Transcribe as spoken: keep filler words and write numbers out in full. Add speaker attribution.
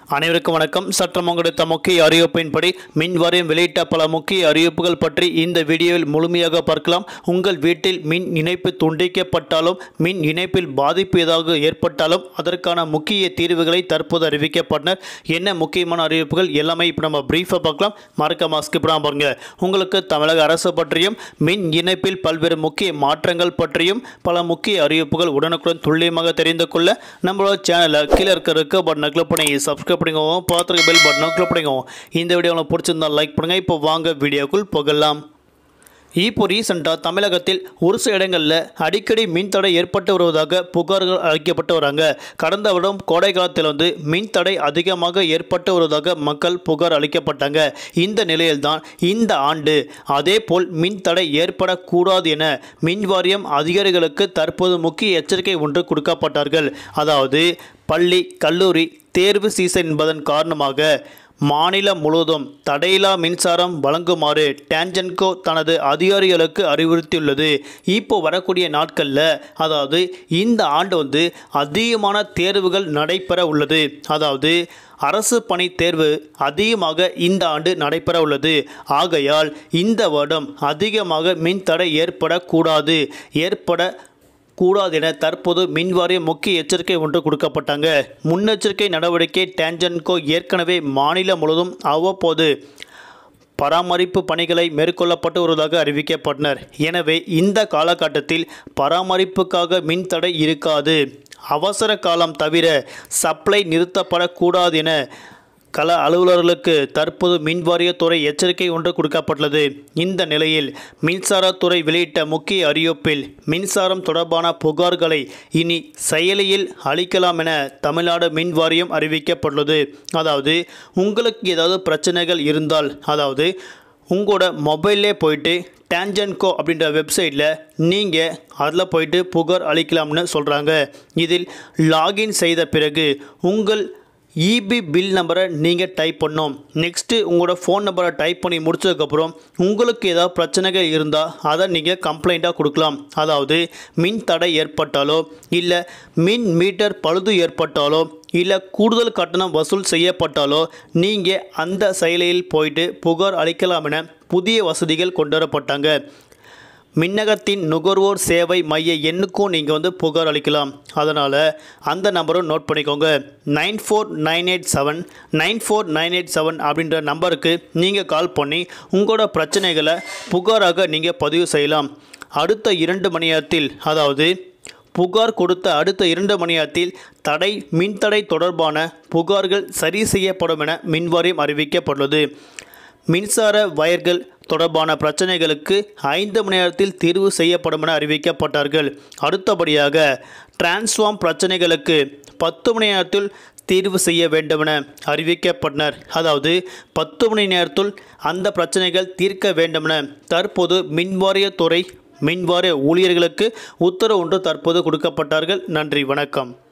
Speaker 1: அனைவருக்கும் வணக்கம். சற்றம் கிடைத்த முக்கிய அறிவிப்பின்படி மின் வாரியம் வெளியிட்ட பல முக்கிய அறிவிப்புகள் பற்றி இந்த வீடியோவில் முழுமையாக பார்க்கலாம். உங்கள் வீட்டில் மின் இணைப்பு துண்டிக்கப்பட்டாலும் மின் இணைப்பில் பாதிப்பு ஏதாவது ஏற்பட்டாலும் அதற்கான முக்கிய தீர்வுகளை தற்போது அறிவிக்கப்பட்டனர். என்ன முக்கியமான அறிவிப்புகள் எல்லாமே இப்போ நம்ம பிரீஃபாக பார்க்கலாம். மறக்காம ஸ்கிப் பண்ணாம பாருங்க. உங்களுக்கு தமிழக அரசு பற்றியும் மின் இணைப்பில் பல்வேறு முக்கிய மாற்றங்கள் பற்றியும் பல முக்கிய அறிவிப்புகள் உடனுக்குடன் துல்லியமாக தெரிந்து கொள்ள நம்மளோட சேனலை கீழே இருக்க இருக்க பட்டனை கிளிக் பண்ணி சப்ஸ்கிரைப் பண்ணிக்கோங்க. பார்த்துருக்க பெல் பட்டனை கிளிக் பண்ணிக்கோங்க. இந்த வீடியோ உங்களுக்கு பிடிச்சிருந்தா லைக் பண்ணுங்கள். இப்போ வாங்க வீடியோக்குள் போகலாம். இப்போ ரீசெண்டாக தமிழகத்தில் ஒரு சில இடங்களில் அடிக்கடி மின்தடை ஏற்பட்டு வருவதாக புகார்கள் அளிக்கப்பட்டு வராங்க. கடந்த வருடம் கோடை காலத்தில் வந்து மின்தடை அதிகமாக ஏற்பட்டு வருவதாக மக்கள் புகார் அளிக்கப்பட்டாங்க. இந்த நிலையில்தான் இந்த ஆண்டு அதே போல் மின்தடை ஏற்படக்கூடாது என மின் வாரியம் அதிகாரிகளுக்கு தற்போது முக்கிய எச்சரிக்கை ஒன்று கொடுக்கப்பட்டார்கள். அதாவது பள்ளி கல்லூரி தேர்வு சீசன் என்பதன் காரணமாக மாநிலம் முழுவதும் தடையில்லா மின்சாரம் வழங்குமாறு டான்ஜென்கோ தனது அதிகாரிகளுக்கு அறிவுறுத்தியுள்ளது. இப்போ வரக்கூடிய நாட்களில் அதாவது இந்த ஆண்டு வந்து அதிகமான தேர்வுகள் நடைபெற உள்ளது. அதாவது அரசு பணி தேர்வு அதிகமாக இந்த ஆண்டு நடைபெற உள்ளது. ஆகையால் இந்த வருடம் அதிகமாக மின்தடை ஏற்படக்கூடாது ஏற்பட கூடாது என தற்போது மின்வாரியம் முக்கிய எச்சரிக்கை ஒன்று கொடுக்கப்பட்டாங்க. முன்னெச்சரிக்கை நடவடிக்கை டான்ஜென்கோ ஏற்கனவே மாநிலம் முழுவதும் அவ்வப்போது பராமரிப்பு பணிகளை மேற்கொள்ளப்பட்டு வருவதாக அறிவிக்கப்பட்டனர். எனவே இந்த காலகட்டத்தில் பராமரிப்புக்காக மின்தடை இருக்காது. அவசர காலம் தவிர சப்ளை நிறுத்தப்படக்கூடாது என கள அலுவலர்களுக்கு தற்போது மின்வாரியத்துறை எச்சரிக்கை ஒன்று கொடுக்கப்பட்டுள்ளது. இந்த நிலையில் மின்சாரத்துறை வெளியிட்ட முக்கிய அறிவிப்பில் மின்சாரம் தொடர்பான புகார்களை இனி செயலியில் அளிக்கலாம் என தமிழ்நாடு மின்வாரியம் அறிவிக்கப்பட்டுள்ளது. அதாவது உங்களுக்கு ஏதாவது பிரச்சனைகள் இருந்தால் அதாவது உங்களோட மொபைல்லே போயிட்டு டான்ஜென்கோ அப்படின்ற வெப்சைட்டில் நீங்கள் அதில் போயிட்டு புகார் அளிக்கலாம்னு சொல்கிறாங்க. இதில் லாகின் செய்த பிறகு உங்கள் இபி பில் நம்பரை நீங்கள் டைப் பண்ணோம். நெக்ஸ்ட்டு உங்களோட ஃபோன் நம்பரை டைப் பண்ணி முடிச்சதுக்கப்புறம் உங்களுக்கு ஏதாவது பிரச்சனைகள் இருந்தால் அதை நீங்கள் கம்ப்ளைண்ட்டாக கொடுக்கலாம். அதாவது மின் தடை ஏற்பட்டாலோ இல்லை மின் மீட்டர் பழுது ஏற்பட்டாலோ இல்லை கூடுதல் கட்டணம் வசூல் செய்யப்பட்டாலோ நீங்கள் அந்த செயலியில் போயிட்டு புகார் அளிக்கலாம் என புதிய வசதிகள் கொண்டு வரப்பட்டாங்க. மின்னகத்தின் நுகர்வோர் சேவை மைய எண்ணுக்கும் நீங்கள் வந்து புகார் அளிக்கலாம். அதனால் அந்த நம்பரும் நோட் பண்ணிக்கோங்க. Nine four nine eight seven nine four nine eight seven அப்படின்ற நம்பருக்கு நீங்கள் கால் பண்ணி உங்களோட பிரச்சனைகளை புகாராக நீங்கள் பதிவு செய்யலாம். அடுத்த இரண்டு மணி நேரத்தில் அதாவது புகார் கொடுத்த அடுத்த இரண்டு மணி நேரத்தில் தடை மின்தடை தொடர்பான புகார்கள் சரி செய்யப்படும் என மின்வாரியம் அறிவிக்கப்பட்டுள்ளது. மின்சார வயர்கள் தொடர்பான பிரச்சனைகளுக்கு ஐந்து மணி நேரத்தில் தீர்வு செய்யப்படும் என அறிவிக்கப்பட்டார்கள். அடுத்தபடியாக டிரான்ஸ்ஃபார்ம் பிரச்சனைகளுக்கு பத்து மணி நேரத்தில் தீர்வு செய்ய வேண்டும் என அறிவிக்கப்பட்டனர். அதாவது பத்து மணி நேரத்தில் அந்த பிரச்சனைகள் தீர்க்க வேண்டும் என தற்போது மின்வாரியத்துறை மின்வாரிய ஊழியர்களுக்கு உத்தரவு ஒன்று தற்போது கொடுக்கப்பட்டார்கள். நன்றி, வணக்கம்.